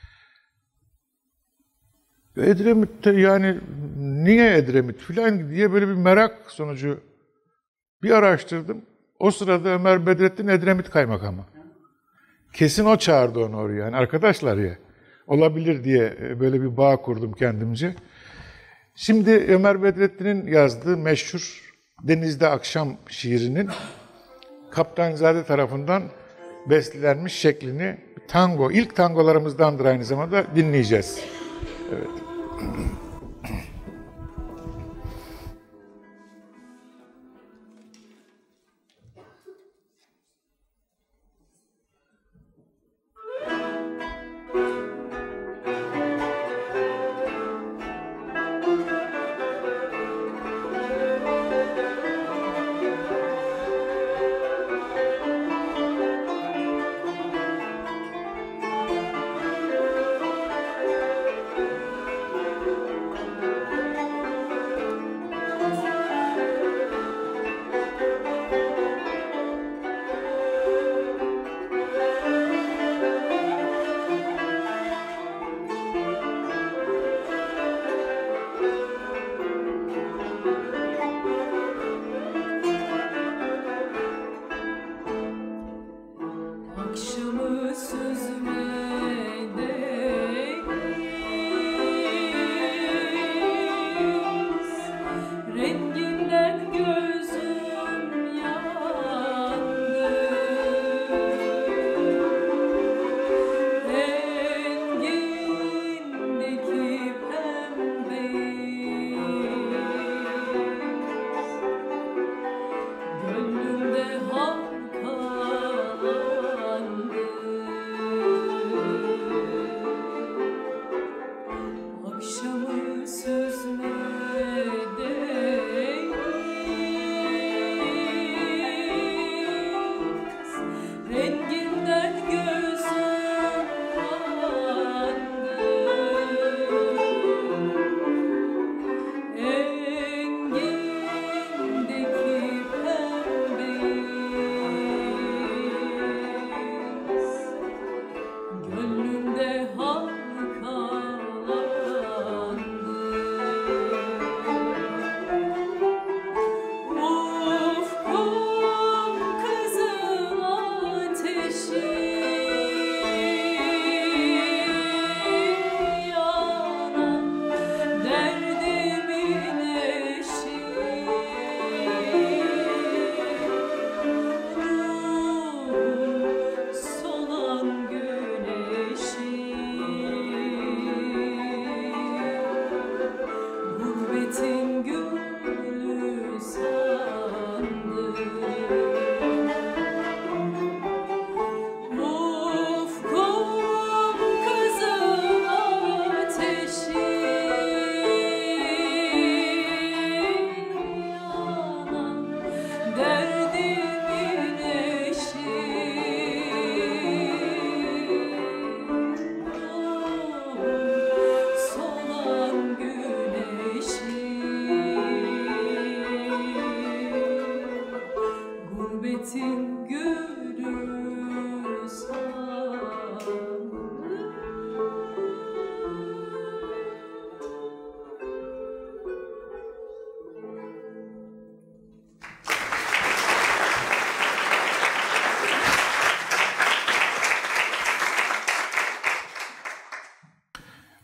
Edremit'te yani niye Edremit filan diye böyle bir merak sonucu bir araştırdım. O sırada Ömer Bedrettin Edremit kaymakamı. Kesin o çağırdı onu oraya. Yani arkadaşlar ya olabilir diye böyle bir bağ kurdum kendimce. Şimdi Ömer Bedrettin'in yazdığı meşhur Denizde Akşam şiirinin Kaptanzade tarafından bestelenmiş şeklini tango, ilk tangolarımızdandır aynı zamanda dinleyeceğiz. Evet.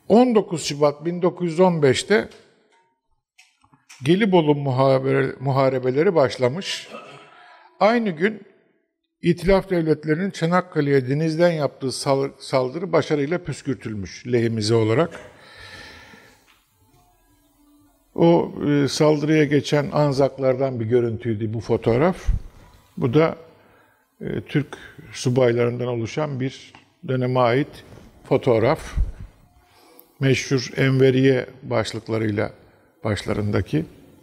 on dokuz Şubat bin dokuz yüz on beşte Gelibolu muhabere, muharebeleri başlamış. Aynı gün İtilaf devletlerinin Çanakkale'ye denizden yaptığı saldırı başarıyla püskürtülmüş lehimize olarak. O e, saldırıya geçen Anzaklardan bir görüntüydü bu fotoğraf. Bu da e, Türk subaylarından oluşan bir döneme ait fotoğraf. Meşhur Enveriye başlıklarıyla başlarındaki.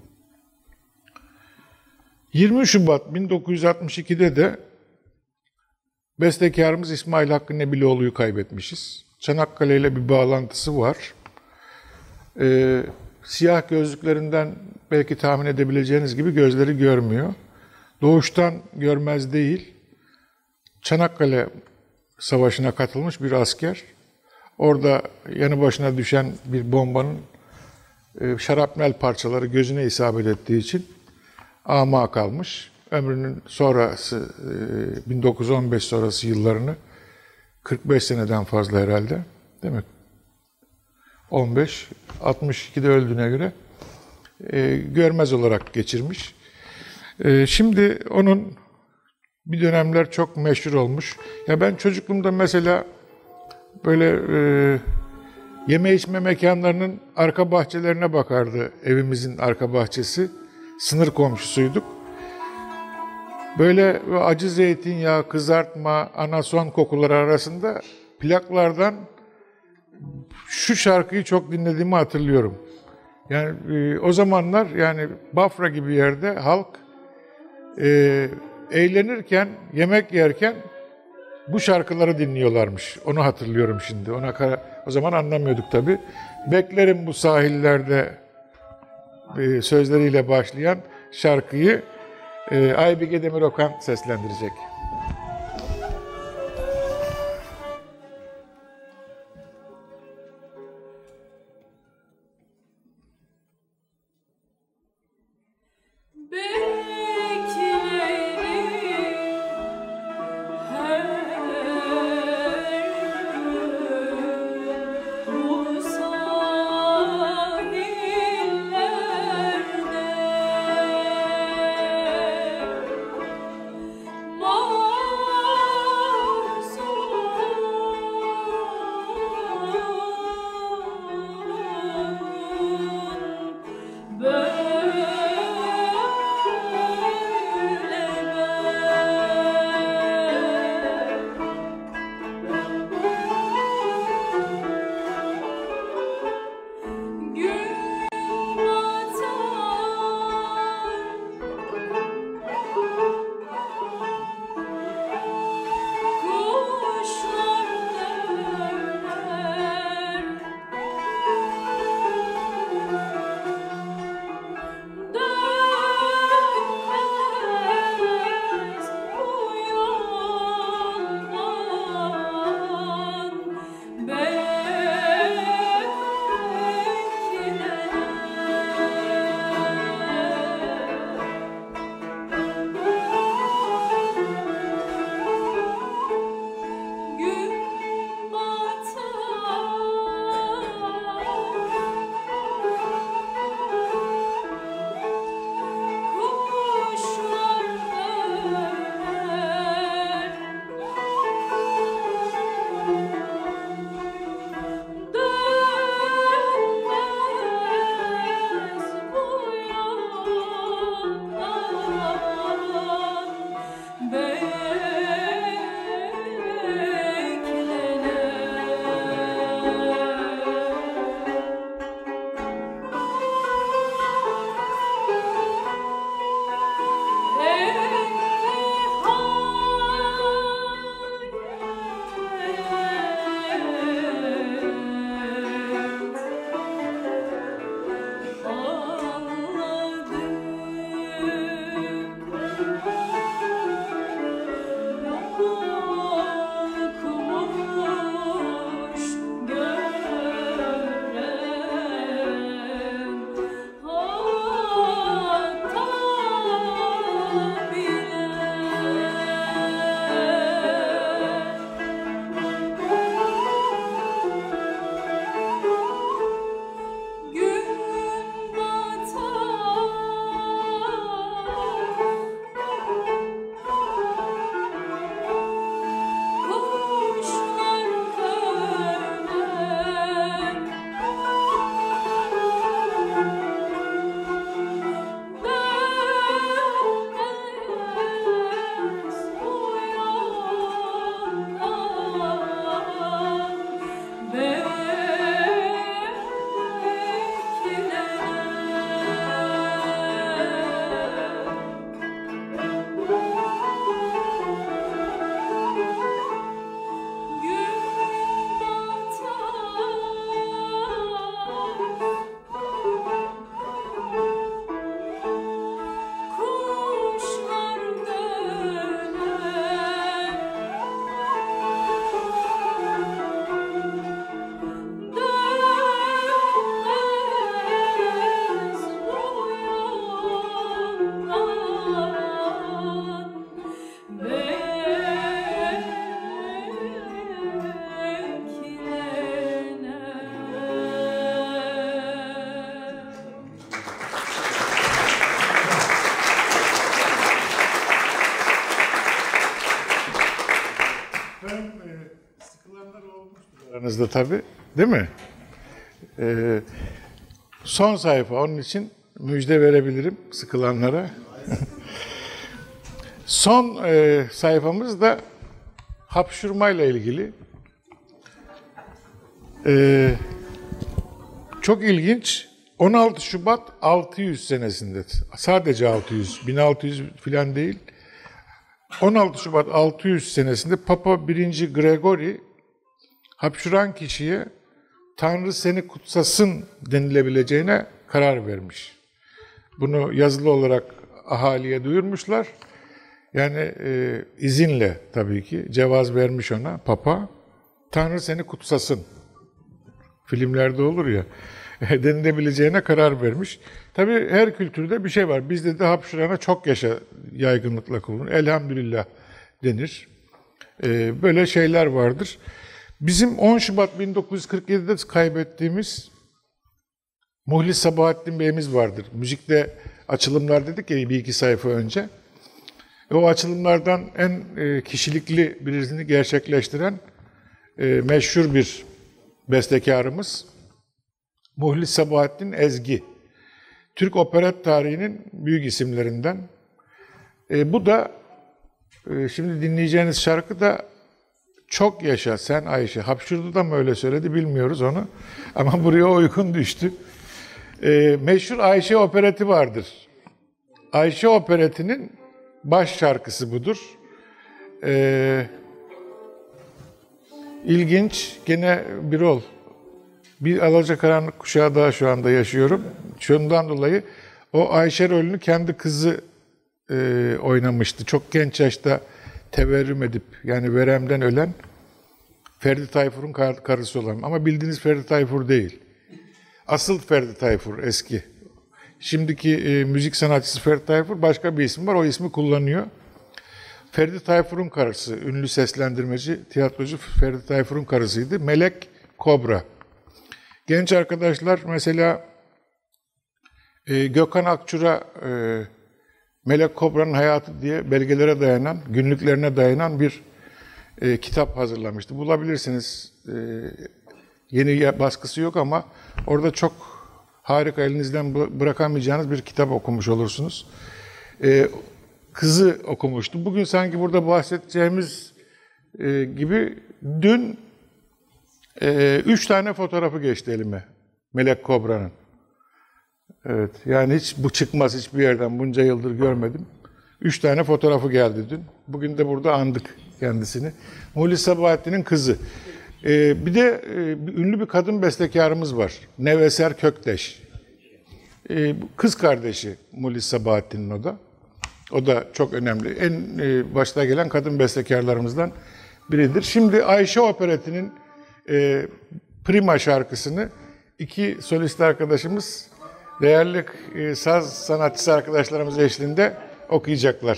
yirmi Şubat bin dokuz yüz altmış ikide de bestekarımız İsmail Hakkı Nebilioğlu'yu kaybetmişiz. Çanakkale ile bir bağlantısı var. Ee, siyah gözlüklerinden belki tahmin edebileceğiniz gibi gözleri görmüyor. Doğuştan görmez değil. Çanakkale Savaşı'na katılmış bir asker. Orada yanı başına düşen bir bombanın e, şarapnel parçaları gözüne isabet ettiği için ama kalmış. Ömrünün sonrası, e, bin dokuz yüz on beş sonrası yıllarını kırk beş seneden fazla herhalde, değil mi? on beş, altmış ikide öldüğüne göre e, görmez olarak geçirmiş. E, şimdi onun bir dönemler çok meşhur olmuş. Ya ben çocukluğumda mesela böyle e, yeme içme mekanlarının arka bahçelerine bakardı. Evimizin arka bahçesi. Sınır komşusuyduk. Böyle acı zeytinyağı, kızartma, anason kokuları arasında plaklardan şu şarkıyı çok dinlediğimi hatırlıyorum. Yani e, o zamanlar yani Bafra gibi yerde halk e, eğlenirken, yemek yerken bu şarkıları dinliyorlarmış. Onu hatırlıyorum şimdi. Ona o zaman anlamıyorduk tabii. Beklerim bu sahillerde e, sözleriyle başlayan şarkıyı e, Aybike Demirokan seslendirecek.
Oh
yanımızda tabii, değil mi? Ee, son sayfa, onun için müjde verebilirim sıkılanlara. Son e, sayfamız da hapşurmayla ilgili. Ee, çok ilginç. on altı Şubat altı yüz senesinde, sadece altı yüz, bin altı yüz falan değil. on altı Şubat altı yüz senesinde Papa birinci Gregory hapşuran kişiye Tanrı seni kutsasın denilebileceğine karar vermiş. Bunu yazılı olarak ahaliye duyurmuşlar. Yani e, izinle tabii ki cevaz vermiş ona Papa. Tanrı seni kutsasın. Filmlerde olur ya, denilebileceğine karar vermiş. Tabii her kültürde bir şey var. Bizde de hapşurana çok yaşa yaygınlıkla kullanılır. Elhamdülillah denir. Ee, böyle şeyler vardır. Bizim on Şubat bin dokuz yüz kırk yedide kaybettiğimiz Muhlis Sabahattin Bey'imiz vardır. Müzikte açılımlar dedik ya bir iki sayfa önce. O açılımlardan en e, kişilikli birisini gerçekleştiren e, meşhur bir bestekarımız Muhlis Sabahattin Ezgi. Türk operet tarihinin büyük isimlerinden. E, bu da e, şimdi dinleyeceğiniz şarkı da Çok Yaşa Sen Ayşe. Hapşurdu da mı öyle söyledi bilmiyoruz onu. Ama buraya uygun düştü. E, meşhur Ayşe opereti vardır. Ayşe operetinin baş şarkısı budur. E, ilginç, gene bir ol. Bir alacakaranlık kuşağı daha şu anda yaşıyorum. Şundan dolayı o Ayşe rolünü kendi kızı e, oynamıştı. Çok genç yaşta teverrüm edip, yani veremden ölen Ferdi Tayfur'un kar karısı olan. Ama bildiğiniz Ferdi Tayfur değil. Asıl Ferdi Tayfur eski. Şimdiki e, müzik sanatçısı Ferdi Tayfur başka bir isim var. O ismi kullanıyor. Ferdi Tayfur'un karısı, ünlü seslendirmeci, tiyatrocu Ferdi Tayfur'un karısıydı. Melek Kobra. Genç arkadaşlar mesela e, Gökhan Akçur'a e, Melek Kobra'nın hayatı diye belgelere dayanan, günlüklerine dayanan bir e, kitap hazırlamıştı. Bulabilirsiniz. E, yeni baskısı yok ama orada çok harika, elinizden bırakamayacağınız bir kitap okumuş olursunuz. E, kızı okumuştu. Bugün sanki burada bahsedeceğimiz e, gibi dün e, üç tane fotoğrafı geçti elime Melek Kobra'nın. Evet, yani hiç bu çıkmaz hiçbir yerden, bunca yıldır görmedim. Üç tane fotoğrafı geldi dün. Bugün de burada andık kendisini. Muhlis Sabahattin'in kızı. Ee, bir de e, ünlü bir kadın bestekarımız var. Neveser Kökteş. Ee, kız kardeşi Muhlis Sabahattin'in o da. O da çok önemli. En e, başta gelen kadın bestekarlarımızdan biridir. Şimdi Ayşe operetinin e, prima şarkısını iki solist arkadaşımız, değerli e, saz sanatçısı arkadaşlarımız eşliğinde okuyacaklar.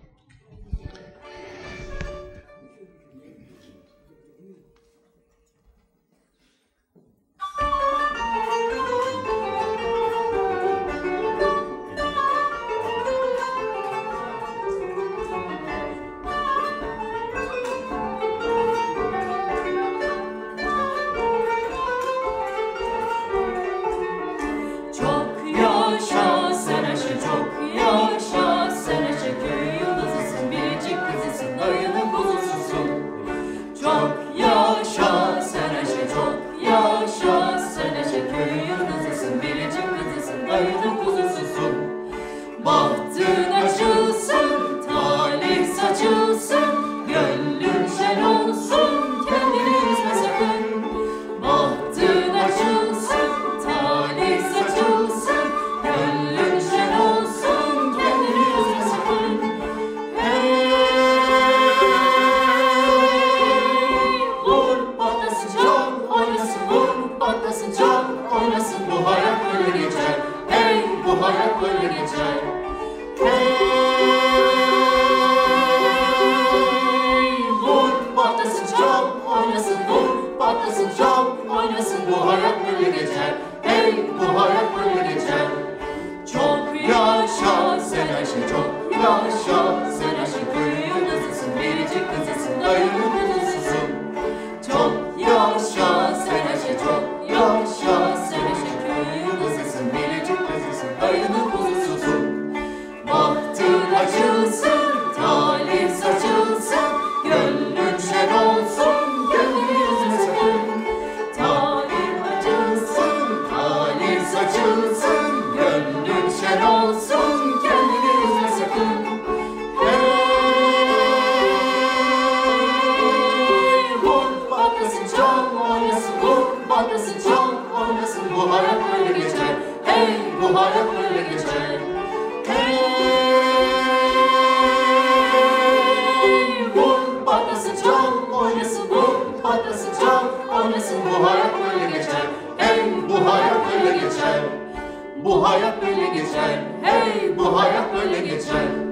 Çok yaşa sen Ayşe, çok yaşa sen Ayşe, köy yıldızısın, biricik kızısın, dayının kuzususun. Çok yaşa sen Ayşe, çok yaşa sen Ayşe, köy yıldızısın, biricik kızısın, dayının kuzususun. Bahtın açılsın, talih saçılsın, gönlün şen olsun, kendini üzme sakın. Bahtın açılsın, talih saçılsın, gönlün şen olsun, kendini üzme sakın. Hey, vur patlasın çal, oynasın, vur patlasın çal, oynasın, bu hayat böyle geçer. Hey, bu hayat böyle geçer. Hey, vur patlasın çal, oynasın, vur patlasın çal, oynasın, bu hayat böyle geçer. Hey, bu hayat böyle geçer. Çok yaşa sen Ayşe, çok yaşa sen Ayşe, köy yıldızısın, biricik kızısın, dayının kuzususun. Çok yaşa oynasın, vur patlasın, çal oynasın, bu hayat böyle geçer. Hey, bu hayat böyle geçer. Hey, vur patlasın, çal oynasın, vur patlasın, çal oynasın, bu hayat böyle geçer. Hey, bu hayat böyle geçer. Bu hayat böyle geçer. Hey, bu hayat böyle geçer.